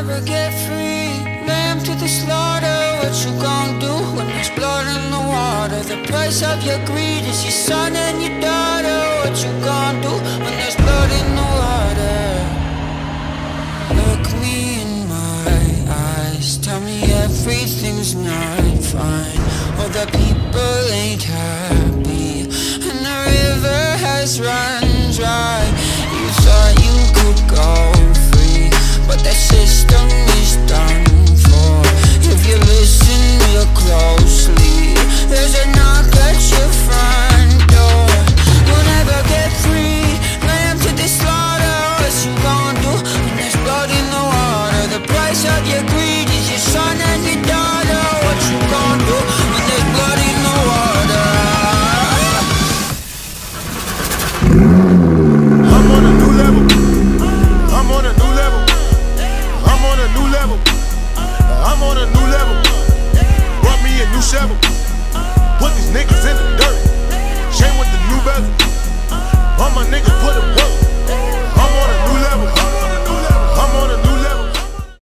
never get free. Lamb to the slaughter, what you gon' do when there's blood in the water? The price of your greed is your son and your daughter. What you gon' do when there's blood in the water? Look me in my eyes, tell me everything's not fine. All the people ain't happy, and the river has run dry. You thought you could go free, but that system is done for. If you listen real closely, there's a knock at your front door. You'll never get free. Lamb to the slaughter, what you gon' do when there's blood in the water? The price of your greed is your son and your daughter. What you gon' do when there's blood in the water? I'm on a new level. I'm on a new level. I'm on a new level.